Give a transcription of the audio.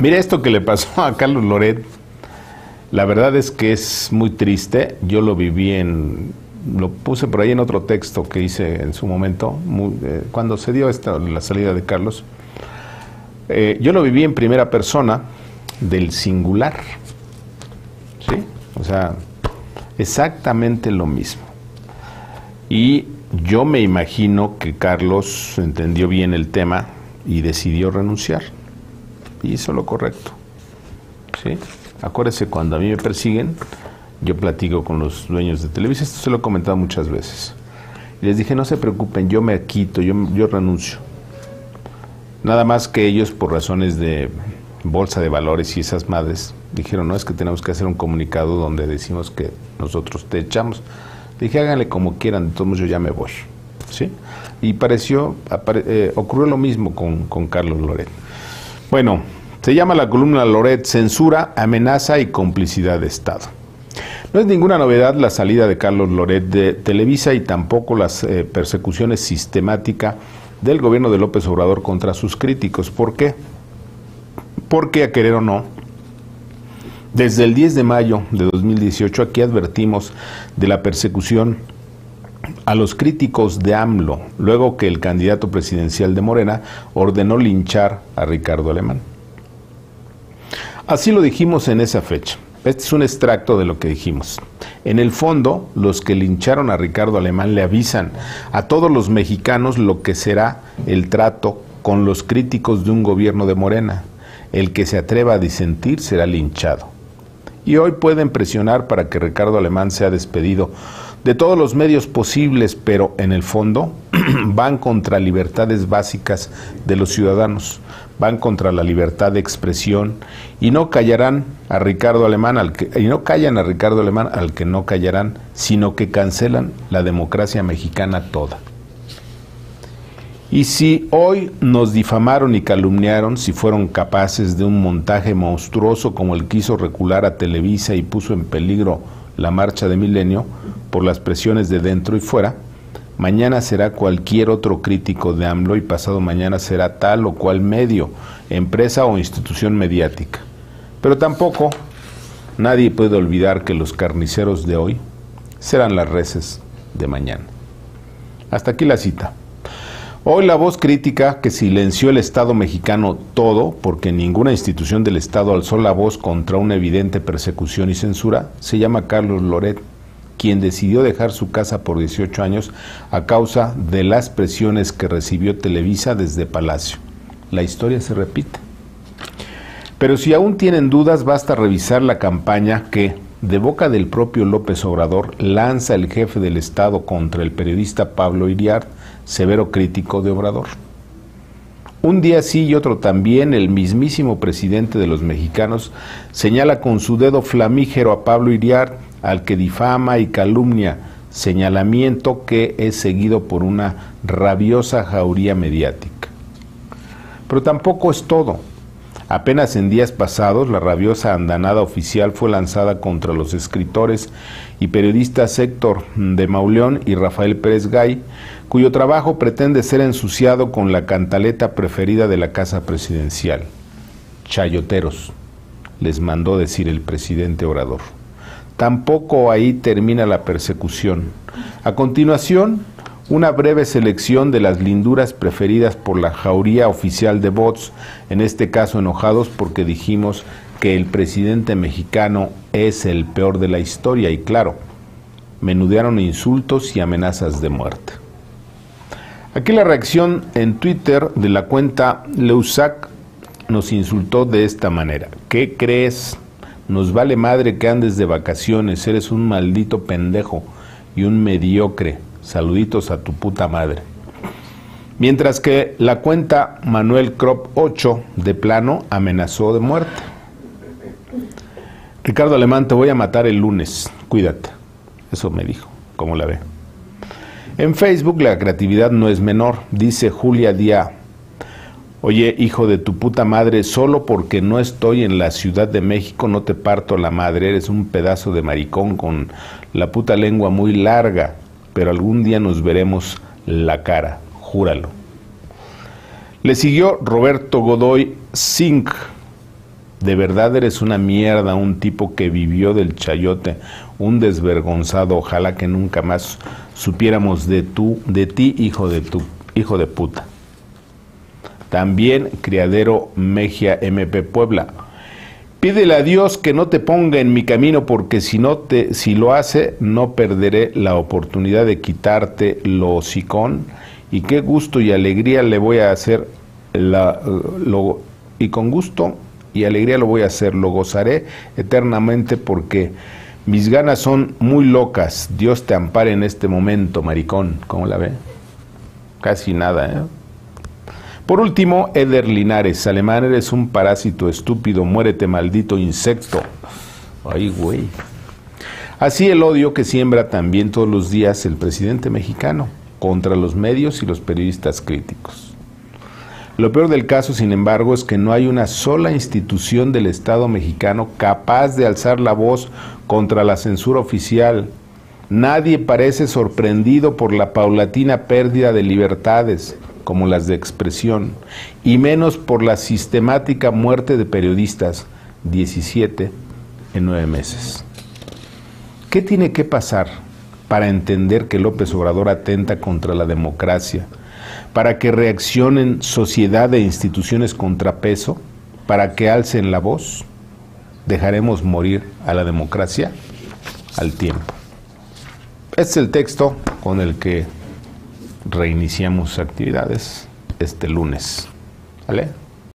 Mire, esto que le pasó a Carlos Loret, la verdad es que es muy triste. Yo lo viví lo puse por ahí en otro texto que hice en su momento, cuando se dio la salida de Carlos. Yo lo viví en primera persona del singular, ¿sí? O sea, exactamente lo mismo. Y yo me imagino que Carlos entendió bien el tema y decidió renunciar. Y hizo lo correcto, ¿sí? Acuérdese, cuando a mí me persiguen, yo platico con los dueños de Televisa, esto se lo he comentado muchas veces. Y les dije, no se preocupen, yo me quito, yo renuncio. Nada más que ellos, por razones de bolsa de valores y esas madres, dijeron, no, es que tenemos que hacer un comunicado donde decimos que nosotros te echamos. Dije, háganle como quieran, de todos modos yo ya me voy, ¿sí? Y ocurrió lo mismo con Carlos Loret. Bueno, se llama la columna Loret: censura, amenaza y complicidad de Estado. No es ninguna novedad la salida de Carlos Loret de Televisa y tampoco las persecuciones sistemáticas del gobierno de López Obrador contra sus críticos. ¿Por qué? Porque, a querer o no, desde el 10 de mayo de 2018 aquí advertimos de la persecución a los críticos de AMLO, luego que el candidato presidencial de Morena ordenó linchar a Ricardo Alemán. Así lo dijimos en esa fecha. Este es un extracto de lo que dijimos. En el fondo, los que lincharon a Ricardo Alemán le avisan a todos los mexicanos lo que será el trato con los críticos de un gobierno de Morena. El que se atreva a disentir será linchado. Y hoy pueden presionar para que Ricardo Alemán sea despedido de todos los medios posibles, pero en el fondo van contra libertades básicas de los ciudadanos, van contra la libertad de expresión y no callarán a Ricardo Alemán al que no callarán, sino que cancelan la democracia mexicana toda. Y si hoy nos difamaron y calumniaron, si fueron capaces de un montaje monstruoso como el que hizo recular a Televisa y puso en peligro la marcha de Milenio por las presiones de dentro y fuera, mañana será cualquier otro crítico de AMLO y pasado mañana será tal o cual medio, empresa o institución mediática. Pero tampoco nadie puede olvidar que los carniceros de hoy serán las reses de mañana. Hasta aquí la cita. Hoy la voz crítica que silenció el Estado mexicano todo, porque ninguna institución del Estado alzó la voz contra una evidente persecución y censura, se llama Carlos Loret, quien decidió dejar su casa por 18 años a causa de las presiones que recibió Televisa desde Palacio. La historia se repite. Pero si aún tienen dudas, basta revisar la campaña que, de boca del propio López Obrador, lanza el jefe del Estado contra el periodista Pablo Iriart, severo crítico de Obrador. Un día sí y otro también, el mismísimo presidente de los mexicanos señala con su dedo flamígero a Pablo Iriart, al que difama y calumnia, señalamiento que es seguido por una rabiosa jauría mediática. Pero tampoco es todo. Apenas en días pasados, la rabiosa andanada oficial fue lanzada contra los escritores y periodistas Héctor de Mauleón y Rafael Pérez Gay, cuyo trabajo pretende ser ensuciado con la cantaleta preferida de la casa presidencial. Chayoteros, les mandó decir el presidente Obrador. Tampoco ahí termina la persecución. A continuación, una breve selección de las linduras preferidas por la jauría oficial de bots, en este caso enojados porque dijimos que el presidente mexicano es el peor de la historia y claro, menudearon insultos y amenazas de muerte. Aquí la reacción en Twitter de la cuenta Leusac nos insultó de esta manera. ¿Qué crees? Nos vale madre que andes de vacaciones, eres un maldito pendejo y un mediocre. Saluditos a tu puta madre. Mientras que la cuenta Manuel Crop 8 de plano amenazó de muerte. Ricardo Alemán, te voy a matar el lunes, cuídate. Eso me dijo, ¿cómo la ve? En Facebook la creatividad no es menor, dice Julia Díaz. Oye, hijo de tu puta madre, solo porque no estoy en la Ciudad de México no te parto la madre, eres un pedazo de maricón con la puta lengua muy larga, pero algún día nos veremos la cara, júralo. Le siguió Roberto Godoy Zinc. De verdad eres una mierda, un tipo que vivió del chayote, un desvergonzado. Ojalá que nunca más supiéramos de ti, hijo de puta. También Criadero Mejia MP Puebla. Pídele a Dios que no te ponga en mi camino, porque si lo hace, no perderé la oportunidad de quitarte lo hocicón, y qué gusto y alegría le voy a hacer, y con gusto y alegría lo voy a hacer, lo gozaré eternamente, porque mis ganas son muy locas. Dios te ampare en este momento, maricón. ¿Cómo la ve? Casi nada, ¿eh? Por último, Eder Linares. Alemán, eres un parásito estúpido, muérete, maldito insecto. Ay, güey. Así el odio que siembra también todos los días el presidente mexicano contra los medios y los periodistas críticos. Lo peor del caso, sin embargo, es que no hay una sola institución del Estado mexicano capaz de alzar la voz contra la censura oficial. Nadie parece sorprendido por la paulatina pérdida de libertades, como las de expresión, y menos por la sistemática muerte de periodistas, 17 en 9 meses. ¿Qué tiene que pasar para entender que López Obrador atenta contra la democracia, para que reaccionen sociedad e instituciones contrapeso, para que alcen la voz? ¿Dejaremos morir a la democracia? Al tiempo. Este es el texto con el que reiniciamos actividades este lunes. ¿Vale?